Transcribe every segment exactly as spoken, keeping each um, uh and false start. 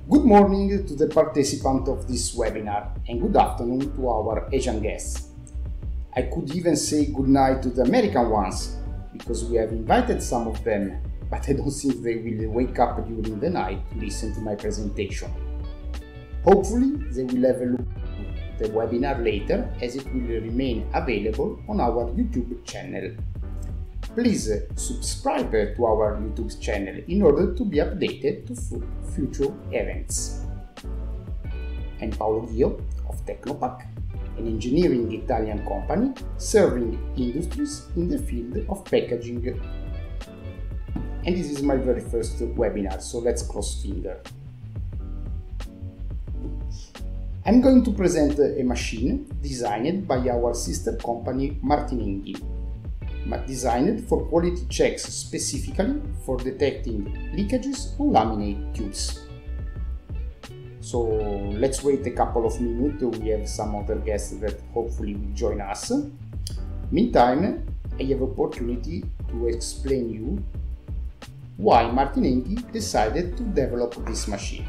Good morning to the participant of this webinar and good afternoon to our Asian guests. I could even say good night to the American ones because we have invited some of them, but I don't think they will wake up during the night to listen to my presentation. Hopefully they will have a look at the webinar later as it will remain available on our YouTube channel. Please subscribe to our YouTube channel in order to be updated to future events. I'm Paolo Ghio of Tecnopack, an engineering Italian company serving industries in the field of packaging. And this is my very first webinar, so let's cross fingers. I'm going to present a machine designed by our sister company Martinenghi, designed for quality checks specifically for detecting leakages on laminate tubes. So let's wait a couple of minutes, we have some other guests that hopefully will join us. Meantime, I have opportunity to explain you why Martinenghi decided to develop this machine.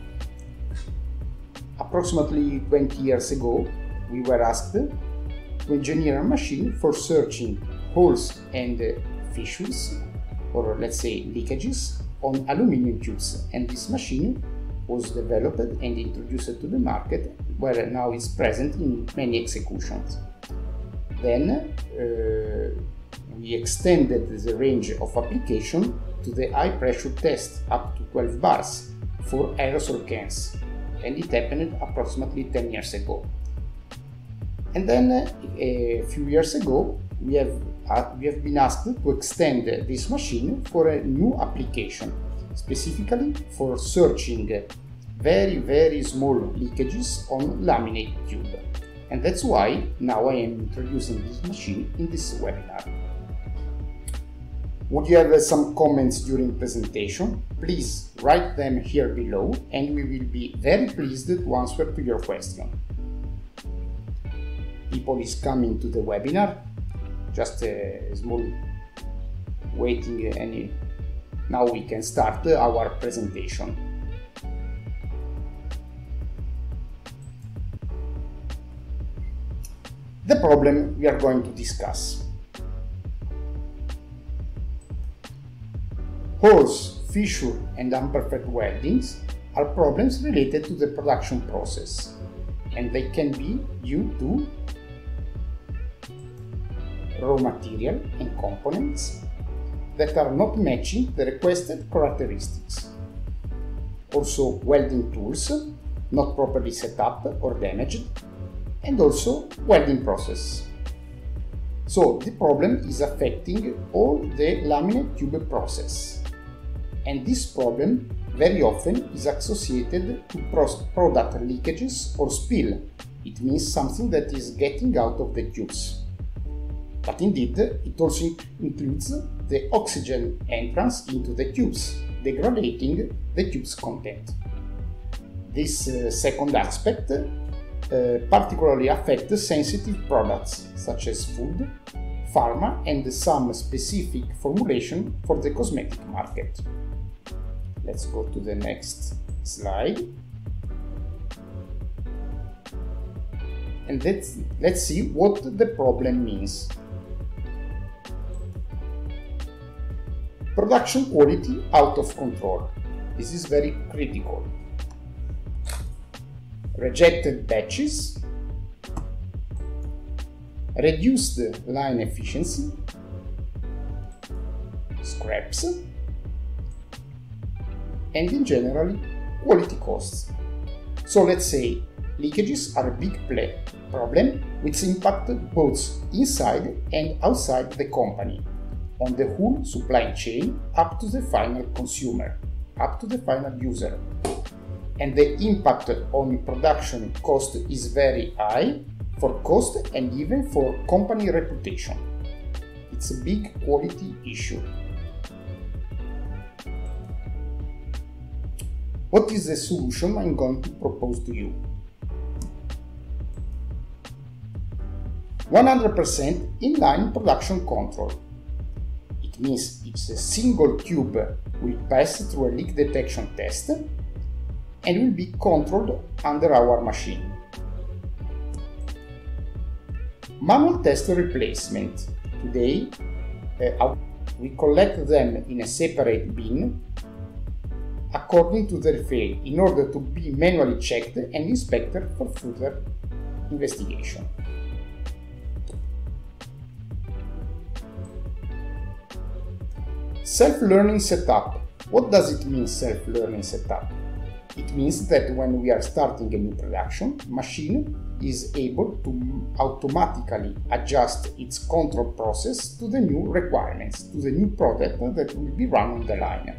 Approximately twenty years ago, we were asked to engineer a machine for searching holes and fissures, or let's say leakages, on aluminum tubes, and this machine was developed and introduced to the market, where now it's present in many executions. Then uh, we extended the range of application to the high pressure test up to twelve bars for aerosol cans, and it happened approximately ten years ago. And then uh, a few years ago we have uh, we have been asked to extend this machine for a new application, specifically for searching very very small leakages on laminate tube, and that's why now I am introducing this machine in this webinar. Would you have uh, some comments during presentation? Please write them here below and we will be very pleased to answer to your question. People is coming to the webinar, just a small waiting and now we can start our presentation. The problem we are going to discuss. Holes, fissure and imperfect weldings are problems related to the production process, and they can be due to raw material and components that are not matching the requested characteristics. Also welding tools not properly set up or damaged, and also welding process. So the problem is affecting all the laminate tube process. And this problem very often is associated to product leakages or spill. It means something that is getting out of the tubes. But indeed, it also includes the oxygen entrance into the tubes, degrading the tube's content. This uh, second aspect uh, particularly affects sensitive products such as food, pharma and some specific formulation for the cosmetic market. Let's go to the next slide. And let's, let's see what the problem means. Production quality out of control. This is very critical. Rejected batches, reduced line efficiency, scraps, and in general, quality costs. So let's say leakages are a big play problem which impact both inside and outside the company, on the whole supply chain up to the final consumer, up to the final user. And the impact on production cost is very high for cost and even for company reputation. It's a big quality issue. What is the solution I'm going to propose to you? one hundred percent inline production control. It means if a single tube will pass through a leak detection test, and will be controlled under our machine. Manual test replacement. Today, uh, we collect them in a separate bin according to their fail in order to be manually checked and inspected for further investigation. Self-learning setup. What does it mean, self-learning setup? It means that when we are starting a new production, machine is able to automatically adjust its control process to the new requirements, to the new product that will be run on the line.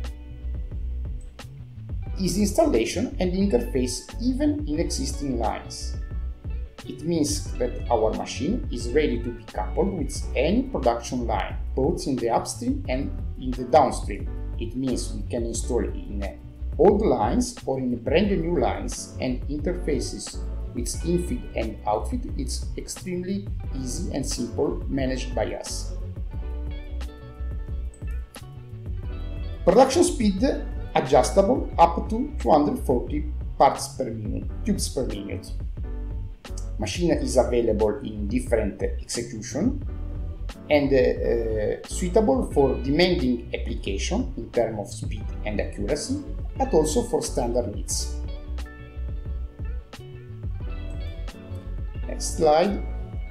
Easy installation and interface even in existing lines. It means that our machine is ready to be coupled with any production line, both in the upstream and in the downstream. It means we can install in old lines or in brand new lines, and interfaces with infeed and outfeed. It's extremely easy and simple, managed by us. Production speed adjustable up to two hundred forty parts per minute, tubes per minute. Machine is available in different execution and uh, uh, suitable for demanding application in terms of speed and accuracy, but also for standard needs. Next slide.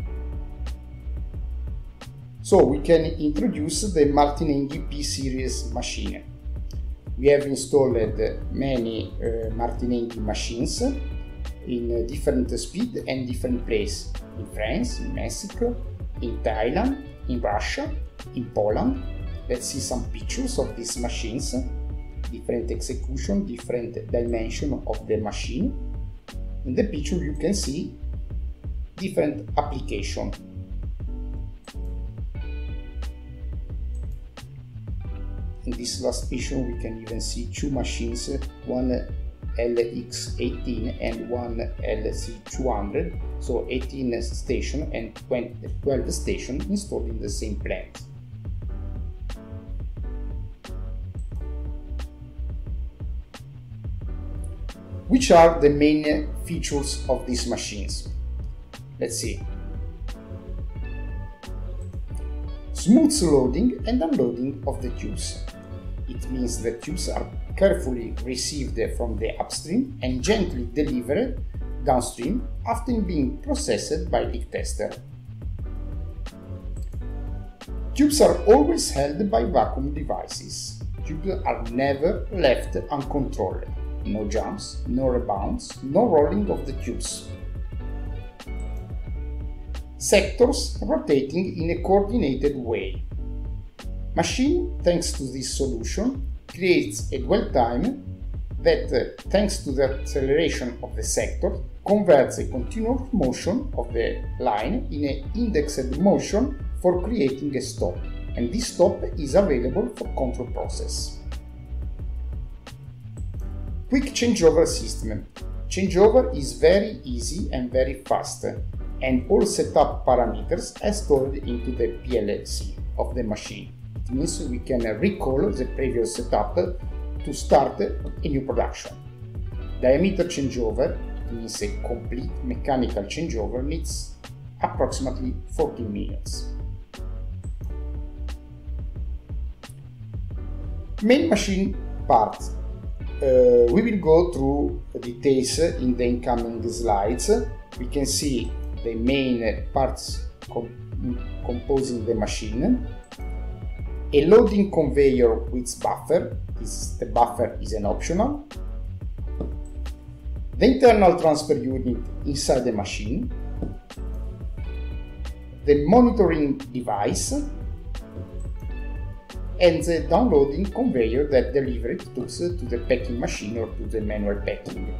So we can introduce the Martinenghi P series machine. We have installed many uh, Martinenghi machines in different speed and different places, in France, in Mexico, in Thailand, in Russia, in Poland. Let's see some pictures of these machines, different execution, different dimension of the machine. In the picture you can see different application. In this last picture we can even see two machines, one L X eighteen and one L C two hundred, so eighteen stations and twelve stations installed in the same plant. Which are the main features of these machines? Let's see. Smooth loading and unloading of the tubes. It means the tubes are carefully received from the upstream and gently delivered downstream after being processed by leak tester. Tubes are always held by vacuum devices. Tubes are never left uncontrolled. No jumps, no rebounds, no rolling of the tubes. Sectors rotating in a coordinated way. Machine, thanks to this solution, creates a dwell time that, uh, thanks to the acceleration of the sector, converts a continuous motion of the line in an indexed motion for creating a stop, and this stop is available for control process. Quick changeover system. Changeover is very easy and very fast, and all setup parameters are stored into the P L C of the machine. It means we can recall the previous setup to start a new production. Diameter changeover, it means a complete mechanical changeover, needs approximately fourteen minutes. Main machine parts. Uh, we will go through the details in the incoming slides. We can see the main parts com composing the machine. A loading conveyor with buffer. This, the buffer is an optional. The internal transfer unit inside the machine. The monitoring device. And the downloading conveyor that delivers tools to the packing machine or to the manual packing.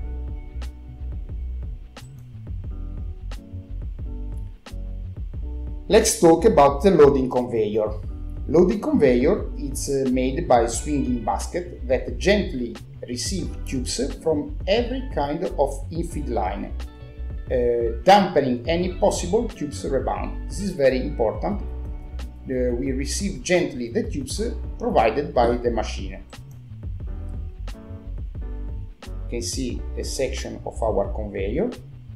Let's talk about the loading conveyor. Loading conveyor is uh, made by a swinging basket that gently receives tubes from every kind of infeed line, uh, dampening any possible tubes rebound. This is very important. Uh, we receive gently the tubes provided by the machine. can see a section of our conveyor.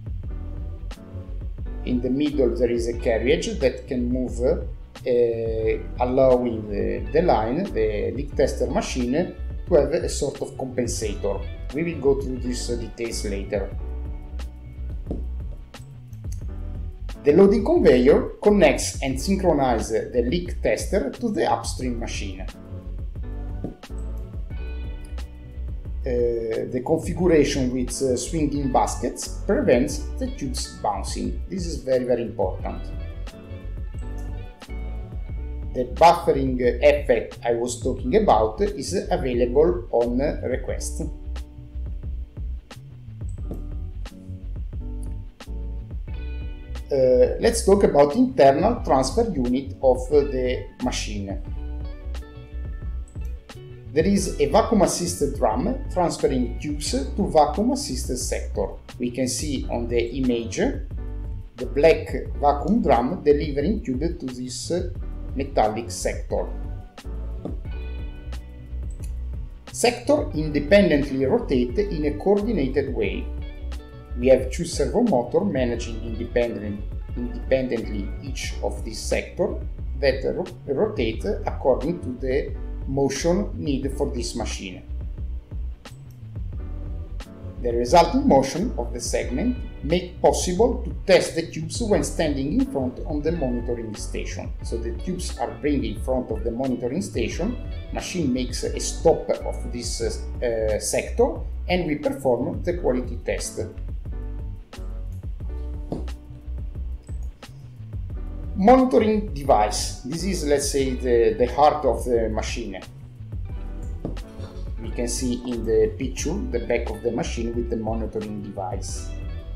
In the middle there is a carriage that can move, uh, allowing the, the line, the leak tester machine, to have a sort of compensator. We will go through these uh, details later. The loading conveyor connects and synchronizes the leak tester to the upstream machine. Uh, the configuration with uh, swinging baskets prevents the tubes bouncing. This is very very important. The buffering effect I was talking about is available on request. Uh, let's talk about internal transfer unit of uh, the machine. There is a vacuum-assisted drum transferring tubes to vacuum-assisted sector. We can see on the image the black vacuum drum delivering tube to this metallic sector. Sector independently rotate in a coordinated way. We have two servo motors managing independent, independently each of these sectors that ro rotate according to the motion needed for this machine. The resulting motion of the segment make possible to test the tubes when standing in front of the monitoring station. So the tubes are bring in front of the monitoring station, machine makes a stop of this uh, sector, and we perform the quality test. Monitoring device. This is, let's say, the, the heart of the machine. We can see in the picture the back of the machine with the monitoring device.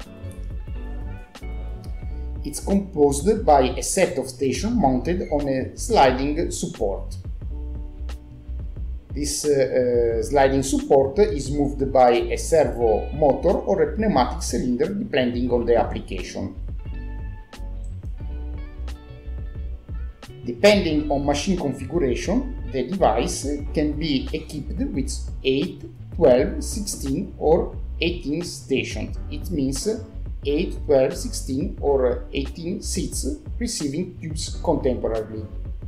It's composed by a set of stations mounted on a sliding support. This uh, uh, sliding support is moved by a servo motor or a pneumatic cylinder depending on the application. Depending on machine configuration, the device can be equipped with eight, twelve, sixteen or eighteen stations. It means eight, twelve, sixteen or eighteen seats receiving tubes contemporarily.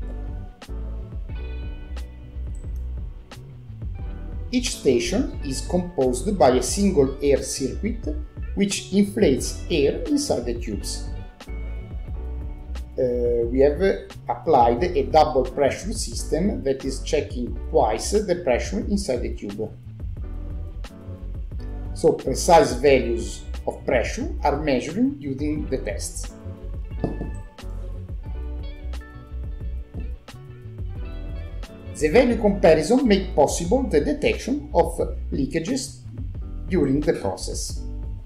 Each station is composed by a single air circuit which inflates air inside the tubes. Uh, we have uh, applied a double pressure system that is checking twice the pressure inside the tube. So precise values of pressure are measured during the tests. The value comparison makes possible the detection of leakages during the process.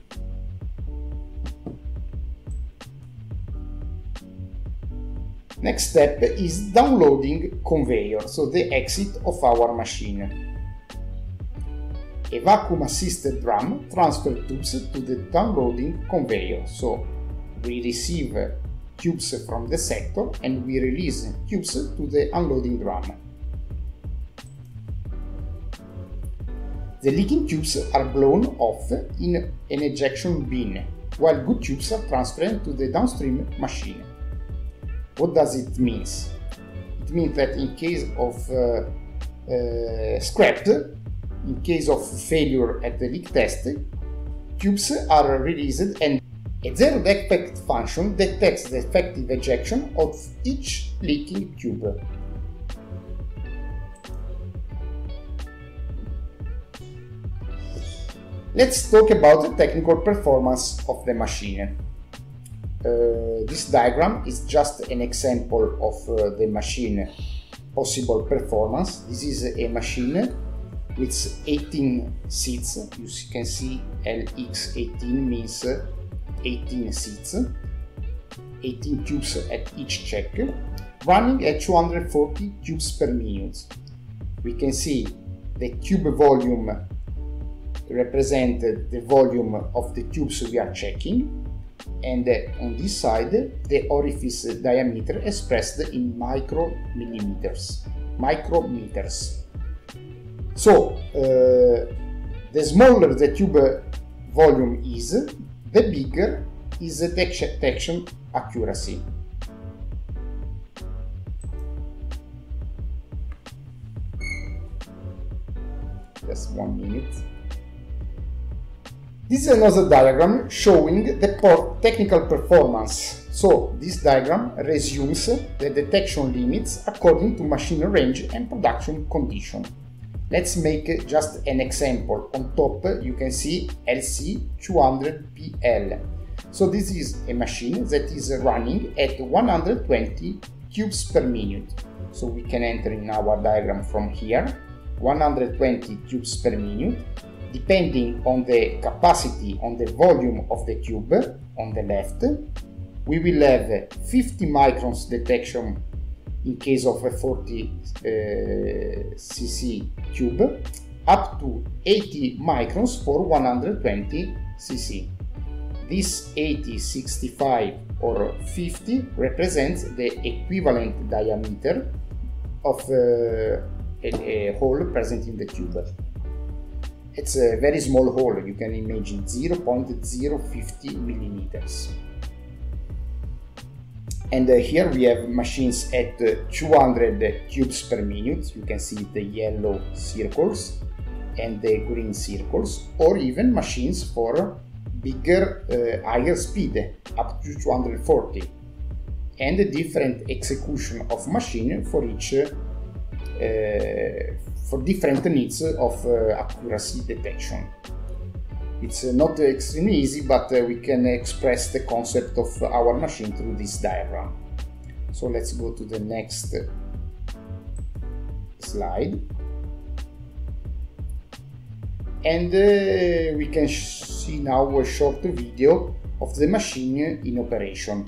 Next step is downloading conveyor, so the exit of our machine. A vacuum-assisted drum transfers tubes to the downloading conveyor, so we receive tubes from the sector and we release tubes to the unloading drum. The leaking tubes are blown off in an ejection bin, while good tubes are transferred to the downstream machine. What does it mean? It means that in case of uh, uh, scrap, in case of failure at the leak test, tubes are released and a zero defect function detects the effective ejection of each leaking tube. Let's talk about the technical performance of the machine. Uh, this diagram is just an example of uh, the machine possible performance. This is a machine with eighteen seats. You can see L X eighteen means eighteen seats, eighteen tubes at each check, running at two hundred forty tubes per minute. We can see the tube volume represented the volume of the tubes we are checking, and on this side the orifice diameter expressed in micromillimeters, micrometers. So uh, The smaller the tube volume is, the bigger is the detection accuracy. Just one minute. This is another diagram showing the port technical performance. So this diagram resumes the detection limits according to machine range and production condition. Let's make just an example. On top you can see L C two hundred P L. So this is a machine that is running at one hundred twenty tubes per minute. So we can enter in our diagram from here, one hundred twenty tubes per minute. Depending on the capacity, on the volume of the tube on the left, we will have fifty microns detection in case of a forty C C tube, up to eighty microns for one hundred twenty C C. This eighty, sixty-five or fifty represents the equivalent diameter of uh, a, a hole present in the tube. It's a very small hole, you can imagine zero point zero five zero millimeters. And uh, here we have machines at uh, two hundred tubes per minute. You can see the yellow circles and the green circles, or even machines for bigger, uh, higher speed, up to two hundred forty, and a different execution of machine for each uh, for different needs of uh, accuracy detection. It's uh, not uh, extremely easy, but uh, we can express the concept of our machine through this diagram. So let's go to the next slide. And uh, we can see now a short video of the machine in operation.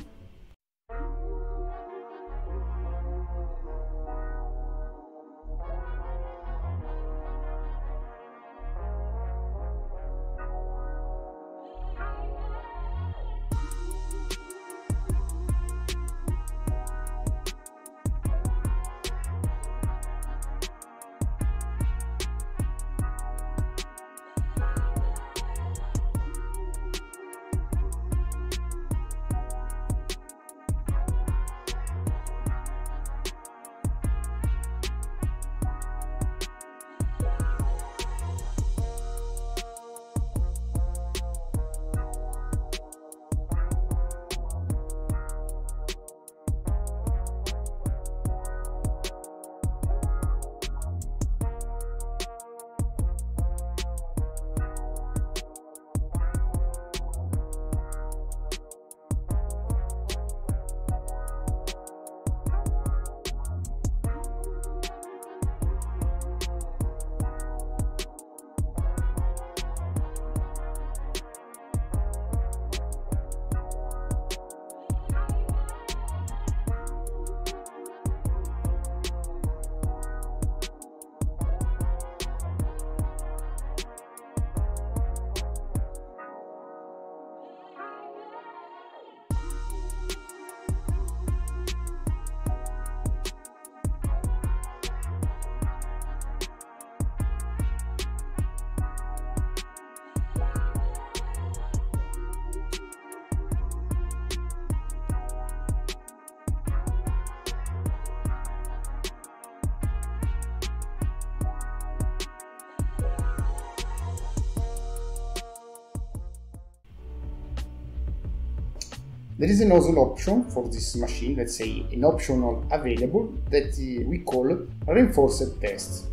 There is another option for this machine, let's say an optional available, that we call reinforced test.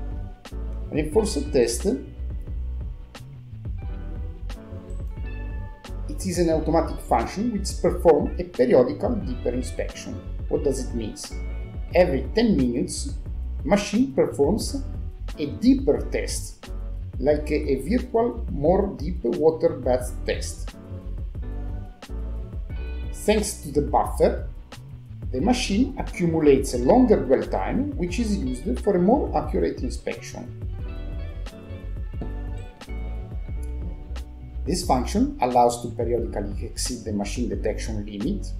Reinforced test, it is an automatic function which performs a periodical deeper inspection. What does it mean? Every ten minutes, machine performs a deeper test, like a, a virtual more deep water bath test. Thanks to the buffer, the machine accumulates a longer dwell time, which is used for a more accurate inspection. This function allows to periodically exceed the machine detection limit,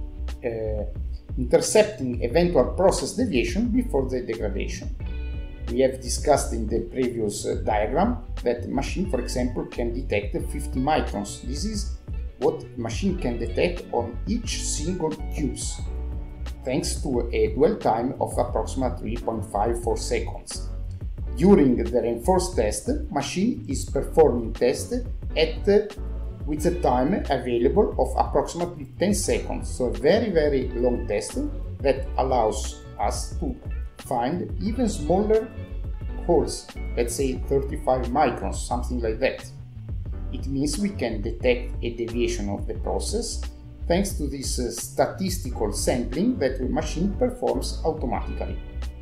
uh, intercepting eventual process deviation before the degradation. We have discussed in the previous uh, diagram that machine, for example, can detect fifty microns. This is what machine can detect on each single tubes, thanks to a dwell time of approximately three point five four seconds. During the reinforced test, machine is performing test at uh, with a time available of approximately ten seconds, so a very very long test that allows us to find even smaller holes, let's say thirty-five microns, something like that. It means we can detect a deviation of the process thanks to this uh, statistical sampling that the machine performs automatically.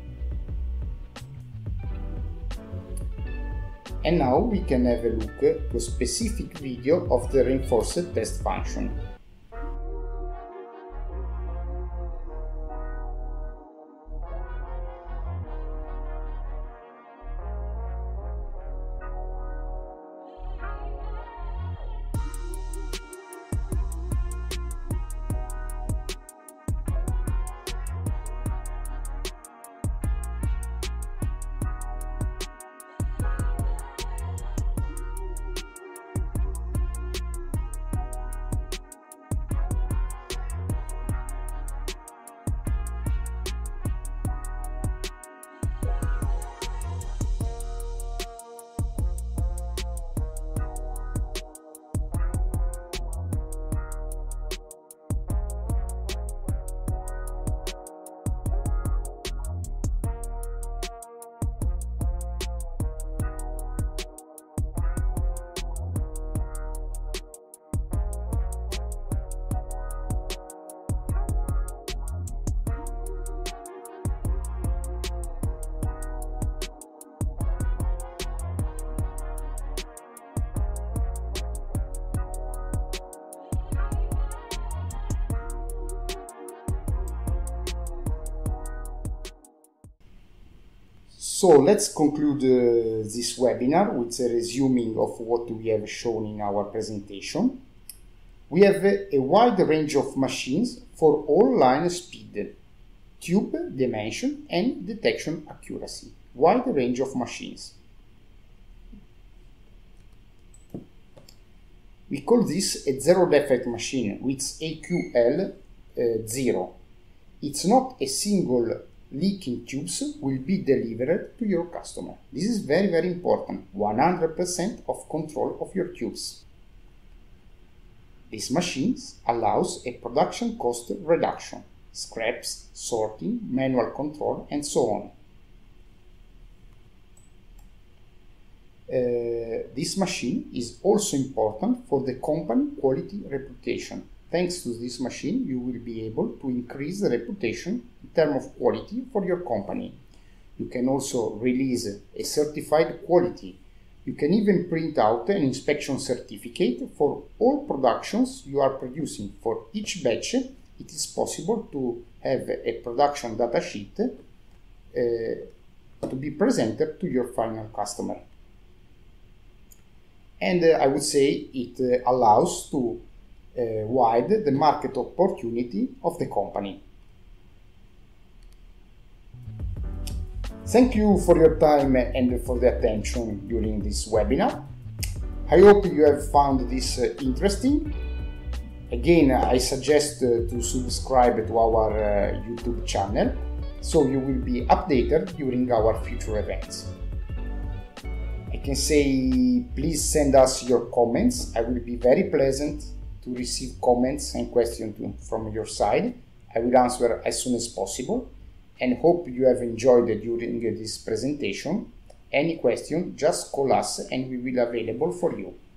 And now we can have a look at a specific video of the reinforced test function. So let's conclude uh, this webinar with a resuming of what we have shown in our presentation. We have a, a wide range of machines for all line speed, tube dimension and detection accuracy. Wide range of machines. We call this a zero defect machine with A Q L uh, zero. It's not a single leaking tubes will be delivered to your customer. This is very very important. one hundred percent of control of your tubes. These machines allows a production cost reduction, scraps, sorting, manual control and so on. Uh, this machine is also important for the company quality reputation. Thanks to this machine, you will be able to increase the reputation in terms of quality for your company. You can also release a certified quality. You can even print out an inspection certificate for all productions you are producing. For each batch, it is possible to have a production data sheet uh, to be presented to your final customer. And uh, I would say it uh, allows to Uh, wide the market opportunity of the company. Thank you for your time and for the attention during this webinar. I hope you have found this uh, interesting. Again, I suggest uh, to subscribe to our uh, YouTube channel so you will be updated during our future events. I can say please send us your comments. I will be very pleasant to receive comments and questions from your side. I will answer as soon as possible and hope you have enjoyed it during this presentation. Any question, just call us and we will be available for you.